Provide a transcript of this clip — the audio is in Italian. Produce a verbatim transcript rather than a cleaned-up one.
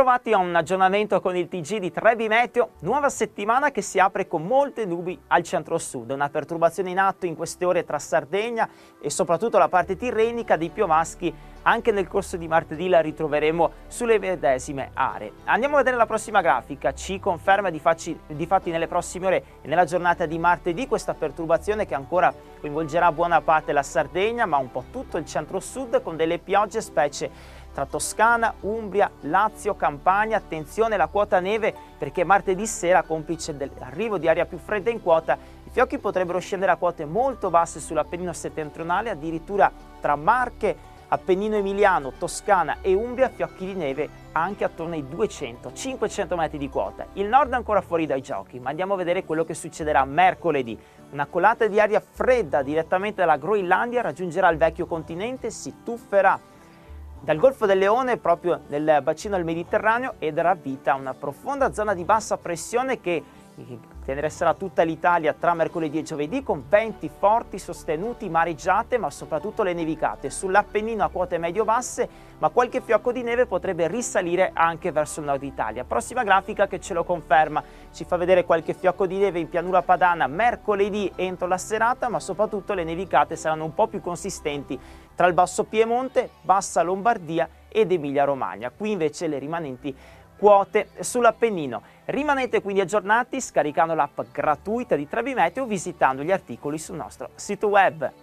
Bentrovati a un aggiornamento con il T G di Trebi Meteo, nuova settimana che si apre con molte nubi al centro-sud, una perturbazione in atto in queste ore tra Sardegna e soprattutto la parte tirrenica dei piovaschi. Anche nel corso di martedì la ritroveremo sulle medesime aree. Andiamo a vedere la prossima grafica, ci conferma di, facci, di fatti nelle prossime ore e nella giornata di martedì questa perturbazione che ancora coinvolgerà buona parte la Sardegna ma un po' tutto il centro-sud con delle piogge specie tra Toscana, Umbria, Lazio, Campania. Attenzione alla quota neve perché martedì sera, complice dell'arrivo di aria più fredda in quota, i fiocchi potrebbero scendere a quote molto basse sull'Appennino settentrionale, addirittura tra Marche, Appennino emiliano, Toscana e Umbria, fiocchi di neve anche attorno ai duecento cinquecento metri di quota. Il nord è ancora fuori dai giochi, ma andiamo a vedere quello che succederà mercoledì. Una colata di aria fredda direttamente dalla Groenlandia raggiungerà il vecchio continente, si tufferà dal Golfo del Leone proprio nel bacino del Mediterraneo e darà vita a una profonda zona di bassa pressione che interesserà tutta l'Italia tra mercoledì e giovedì con venti forti, sostenuti, mareggiate ma soprattutto le nevicate sull'Appennino a quote medio-basse, ma qualche fiocco di neve potrebbe risalire anche verso il nord Italia. Prossima grafica che ce lo conferma, ci fa vedere qualche fiocco di neve in pianura padana mercoledì entro la serata, ma soprattutto le nevicate saranno un po' più consistenti tra il Basso Piemonte, Bassa Lombardia ed Emilia Romagna. Qui invece le rimanenti quote sull'Appennino. Rimanete quindi aggiornati scaricando l'app gratuita di Trebi Meteo, visitando gli articoli sul nostro sito web.